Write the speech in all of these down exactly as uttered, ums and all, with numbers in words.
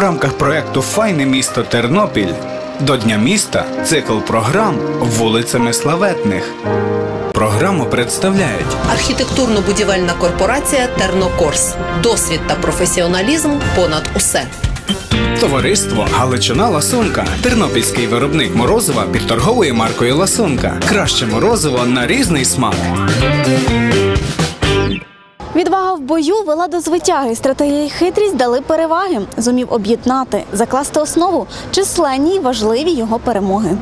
рамках проєкту «Файне місто Тернопіль» до Дня міста цикл програм «Вулицями славетних». Програму представляють архітектурно-будівельна корпорація «Тернокорс». Досвід та професіоналізм понад усе. Товариство «Галичина Ласунка». Тернопільський виробник морозива під торговою маркою «Ласунка». Краще морозиво на різний смак. Відвага в бою вела до звитяги, стратегія і хитрість дали переваги. Зумів об'єднати, закласти основу, численні й важливі його перемоги.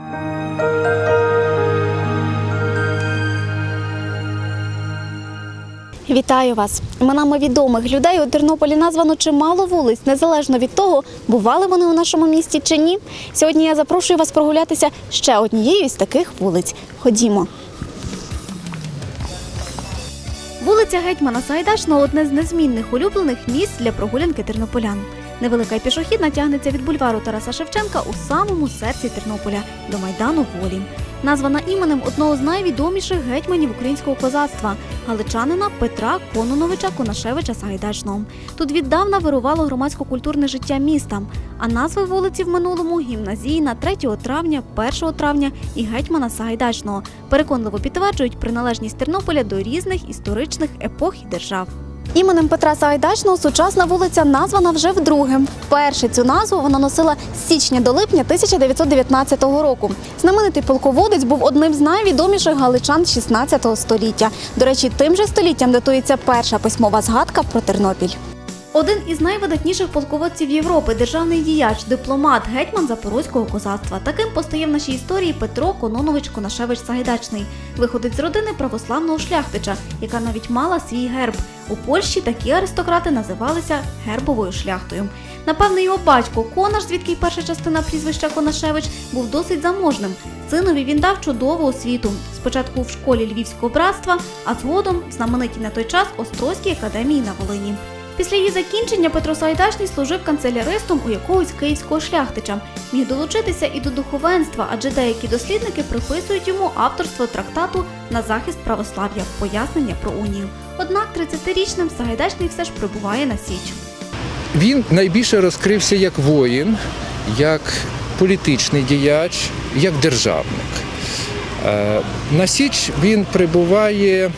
Вітаю вас! Іменами відомих людей у Тернополі названо чимало вулиць, незалежно від того, бували вони у нашому місті чи ні. Сьогодні я запрошую вас прогулятися ще однією з таких вулиць. Ходімо! Вулиця Гетьмана Сагайдачного – одне з незмінних улюблених місць для прогулянки тернополян. Невелика і пішохідна тягнеться від бульвару Тараса Шевченка у самому серці Тернополя – до Майдану Волі. Названа іменем одного з найвідоміших гетьманів українського козацтва – галичанина Петра Кононовича Конашевича Сагайдачного. Тут віддавна вирувало громадсько-культурне життя міста, а назви вулиці в минулому – Гімназійна, третього травня, першого травня і Гетьмана Сагайдачного – переконливо підтверджують приналежність Тернополя до різних історичних епох і держав. Іменем Петра Сагайдачного сучасна вулиця названа вже вдруге. Вперше цю назву вона носила з січня до липня тисяча дев'ятсот дев'ятнадцятого року. Знаменитий полководець був одним з найвідоміших галичан шістнадцятого століття. До речі, тим же століттям датується перша письмова згадка про Тернопіль. Один із найвидатніших полководців Європи, державний діяч, дипломат, гетьман запорозького козацтва. Таким постає в нашій історії Петро Кононович Конашевич Сагайдачний. Виходить з родини православного шляхтича, яка навіть мала свій герб. У Польщі такі аристократи називалися гербовою шляхтою. Напевне, його батько Конаш, звідки й перша частина прізвища Конашевич, був досить заможним. Синові він дав чудову освіту. Спочатку в школі Львівського братства, а згодом в знаменитій на той час Острозькій академії на Волині. Після її закінчення Петро Сагайдачний служив канцеляристом у якогось київського шляхтича. Міг долучитися і до духовенства, адже деякі дослідники приписують йому авторство трактату на захист православ'я, пояснення про унію. Однак тридцятирічним Сагайдачний все ж прибуває на Січ. Він найбільше розкрився як воїн, як політичний діяч, як державник. На Січ він прибуває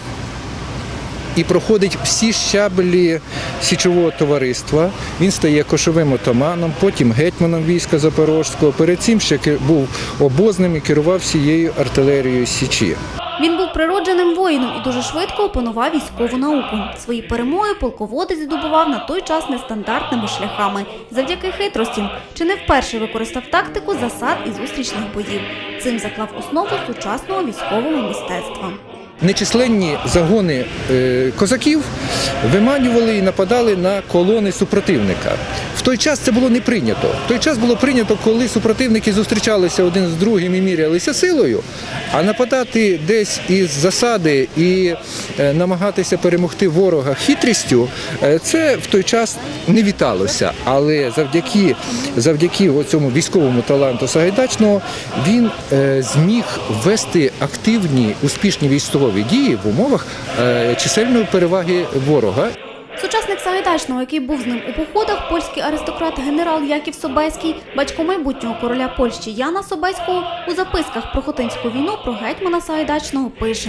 і проходить всі щаблі січового товариства. Він стає кошовим отаманом, потім гетьманом війська Запорозького. Перед цим ще був обозним і керував всією артилерією Січі. Він був природженим воїном і дуже швидко опанував військову науку. Свої перемоги полководець здобував на той час нестандартними шляхами. Завдяки хитрості, чи не вперше використав тактику засад і зустрічних боїв. Цим заклав основу сучасного військового мистецтва. Нечисленні загони е, козаків виманювали і нападали на колони супротивника. В той час це було не прийнято. В той час було прийнято, коли супротивники зустрічалися один з другим і мірялися силою, а нападати десь із засади і е, намагатися перемогти ворога хитрістю, е, це в той час не віталося. Але завдяки, завдяки цьому військовому таланту Сагайдачного він е, зміг вести активні, успішні військові дії в умовах е, чисельної переваги ворога. Сучасник Сагайдачного, який був з ним у походах, польський аристократ генерал Яків Собеський, батько майбутнього короля Польщі Яна Собеського, у записках про Хотинську війну про гетьмана Сагайдачного пише: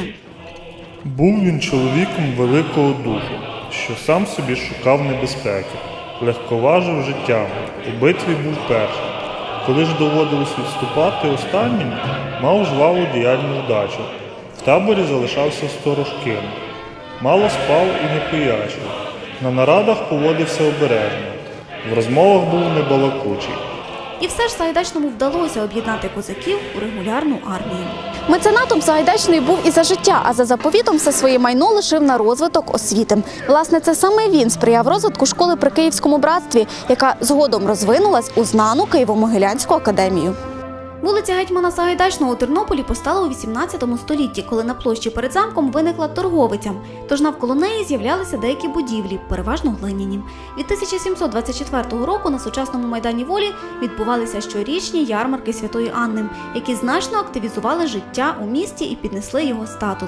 «Був він чоловіком великого духу, що сам собі шукав небезпеки, легковажив життя, у битві був першим. Коли ж доводилось відступати останнім, мав жваву діяльну вдачу. В таборі залишався сторожким. Мало спав і не пиячив. На нарадах поводився обережно. В розмовах був небалакучий». І все ж Сагайдачному вдалося об'єднати козаків у регулярну армію. Меценатом Сагайдачний був і за життя, а за заповітом все своє майно лишив на розвиток освіти. Власне, це саме він сприяв розвитку школи при Київському братстві, яка згодом розвинулась у знану Києво-Могилянську академію. Вулиця Гетьмана Сагайдачного у Тернополі постала у вісімнадцятому столітті, коли на площі перед замком виникла торговиця. Тож навколо неї з'являлися деякі будівлі, переважно глиняні. Від тисяча сімсот двадцять четвертого року на сучасному Майдані Волі відбувалися щорічні ярмарки Святої Анни, які значно активізували життя у місті і піднесли його статус.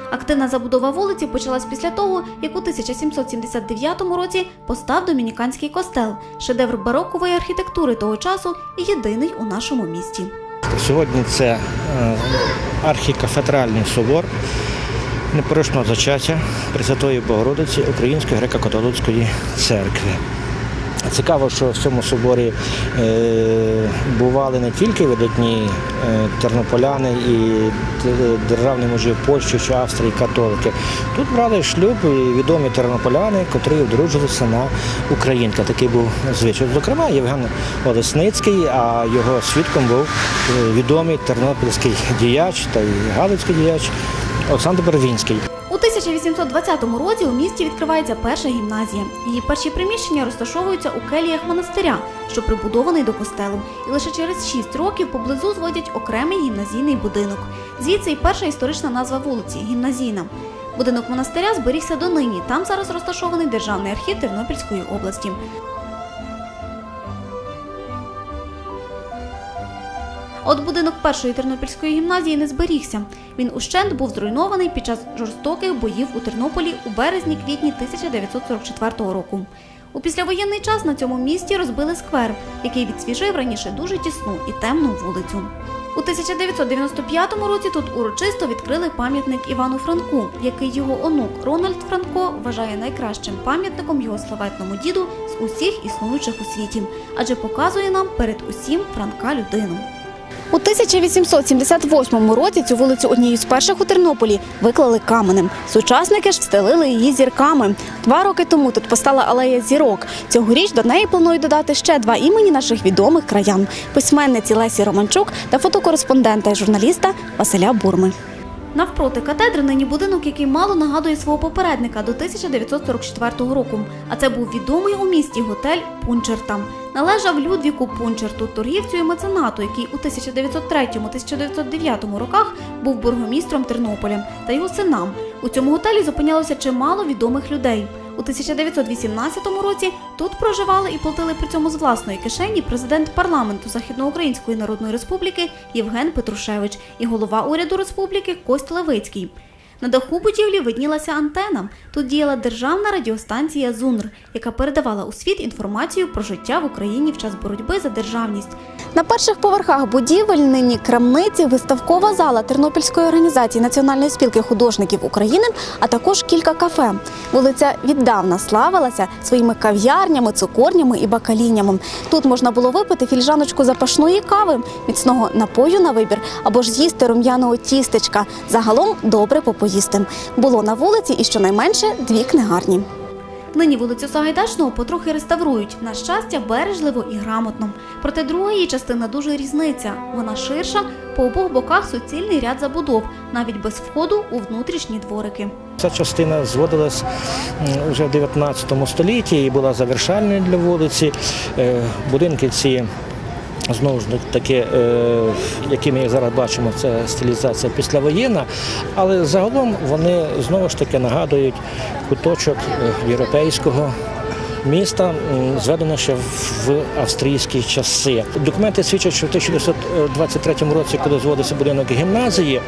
Активна забудова вулиці почалась після того, як у тисяча сімсот сімдесят дев'ятому році постав домініканський костел, шедевр барокової архітектури того часу і єдиний у нашому місті. Сьогодні це архікафедральний собор непорочного зачаття Пресвятої Богородиці Української греко-католицької церкви. Цікаво, що в цьому соборі е, бували не тільки видатні е, тернополяни і державні мужі Польщі чи Австрії, католики. Тут брали шлюб відомі тернополяни, котрі одружилися на українках. Такий був звичай. Зокрема, Євген Олесницький, а його свідком був відомий тернопільський діяч та й галицький діяч Олександр Барвінський. У тисяча вісімсот двадцятому році у місті відкривається перша гімназія. Її перші приміщення розташовуються у келіях монастиря, що прибудований до костелу. І лише через шість років поблизу зводять окремий гімназійний будинок. Звідси й перша історична назва вулиці – Гімназійна. Будинок монастиря зберігся донині. Там зараз розташований Державний архів Тернопільської області. От будинок першої Тернопільської гімназії не зберігся. Він ущент був зруйнований під час жорстоких боїв у Тернополі у березні-квітні тисяча дев'ятсот сорок четвертого року. У післявоєнний час на цьому місці розбили сквер, який відсвіжив раніше дуже тісну і темну вулицю. У тисяча дев'ятсот дев'яносто п'ятому році тут урочисто відкрили пам'ятник Івану Франку, який його онук Рональд Франко вважає найкращим пам'ятником його славетному діду з усіх існуючих у світі, адже показує нам перед усім Франка людину. У тисяча вісімсот сімдесят восьмому році цю вулицю однією з перших у Тернополі виклали каменем. Сучасники ж встелили її зірками. Два роки тому тут постала алея зірок. Цьогоріч до неї планують додати ще два імені наших відомих краян – письменниці Лесі Романчук та фотокореспондента і журналіста Василя Бурми. Навпроти катедри нині будинок, який мало нагадує свого попередника до тисяча дев'ятсот сорок четвертого року. А це був відомий у місті готель «Пунчерта». Належав Людвіку Пунчерту, торгівцю і меценату, який у тисяча дев'ятсот третьому - тисяча дев'ятсот дев'ятому роках був бургомістром Тернополя, та його синам. У цьому готелі зупинялося чимало відомих людей. У тисяча дев'ятсот вісімнадцятому році тут проживали і платили при цьому з власної кишені президент парламенту Західноукраїнської Народної Республіки Євген Петрушевич і голова уряду республіки Кость Левицький. На даху будівлі виднілася антена. Тут діяла державна радіостанція «Зунр», яка передавала у світ інформацію про життя в Україні в час боротьби за державність. На перших поверхах будівель нині крамниці, виставкова зала Тернопільської організації Національної спілки художників України, а також кілька кафе. Вулиця віддавна славилася своїми кав'ярнями, цукорнями і бакалійнями. Тут можна було випити фільжаночку запашної кави, міцного напою на вибір або ж з'їсти рум'яного тістечка. Загалом добре попоїсти. Було на вулиці і щонайменше дві книгарні. Нині вулицю Сагайдачного потрохи реставрують, на щастя, бережливо і грамотно. Проте друга її частина дуже різниця. Вона ширша, по обох боках суцільний ряд забудов, навіть без входу у внутрішні дворики. Ця частина зводилась вже в дев'ятнадцятому столітті і була завершальною для вулиці. Будинки ці, знову ж таки, які ми зараз бачимо, це стилізація післявоєнна, але загалом вони знову ж таки нагадують куточок європейського міста, зведено ще в австрійські часи. Документи свідчать, що в тисяча дев'ятсот двадцять третьому році, коли зводився будинок гімназії,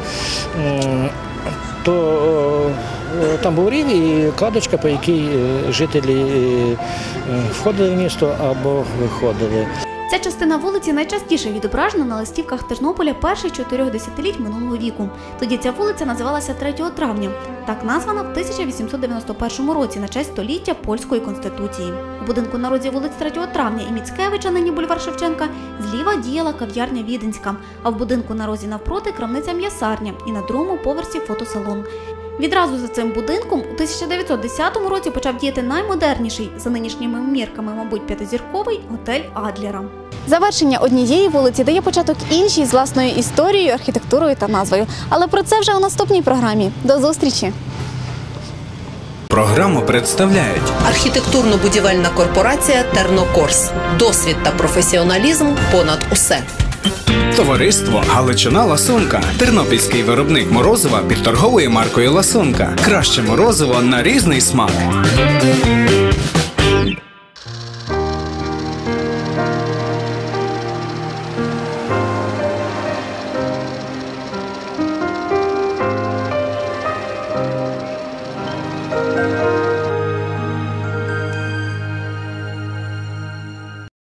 то там був рів і кладочка, по якій жителі входили в місто або виходили. Ця частина вулиці найчастіше відображена на листівках Тернополя перших чотирьох десятиліть минулого віку. Тоді ця вулиця називалася третього травня. Так названа в тисяча вісімсот дев'яносто першому році на честь століття Польської конституції. У будинку на розі вулиць третього травня і Міцкевича, нині бульвар Шевченка, зліва діяла кав'ярня Віденська, а в будинку на розі навпроти крамниця М'ясарня і на другому поверсі фотосалон. Відразу за цим будинком у тисяча дев'ятсот десятому році почав діяти наймодерніший, за нинішніми мірками, мабуть, п'ятизірковий готель Адлера. Завершення однієї вулиці дає початок іншій з власною історією, архітектурою та назвою. Але про це вже у наступній програмі. До зустрічі! Програму представляють Архітектурно-будівельна корпорація «Тернокорс». Досвід та професіоналізм понад усе. товариство «Галичина Ласунка». Тернопільський виробник морозива під торговою маркою «Ласунка». Краще морозиво на різний смак.